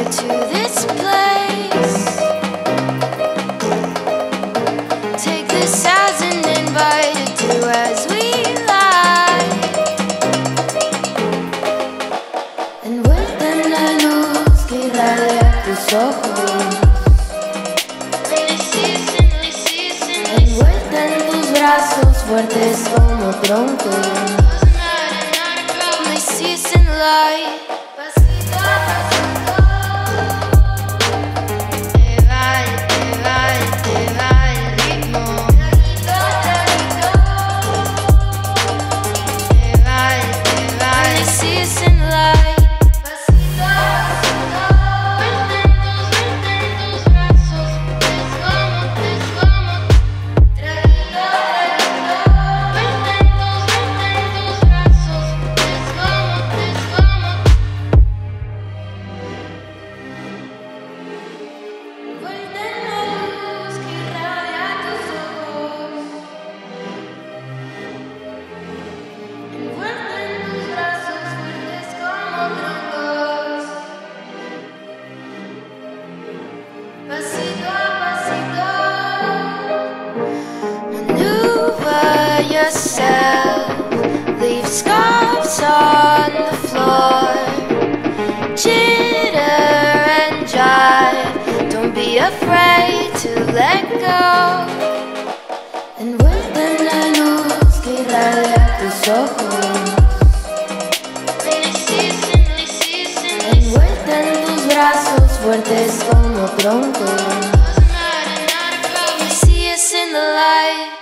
to this place. Take this as an invite to do as we like. Envuelta en la luz que irradia tus ojos, envuelta en tus brazos fuertes como troncos. Me hiciste en light. Pasito a pasito, te va el ritmo. Traguito, te va. Me hiciste en light. Pasito a pasito, verte en tus brazos, traguito, verte en tus brazos, envuelta en la luz que irradia tus ojos, envuelta en tus brazos fuertes como troncos. Pasito a pasito, maneuver yourself, leave scarves on the floor, jitter and jive, don't be afraid to let go. Envuelta en la luz que irradia tus ojos, envuelta en tus brazos fuertes como troncos. Me sees in the light.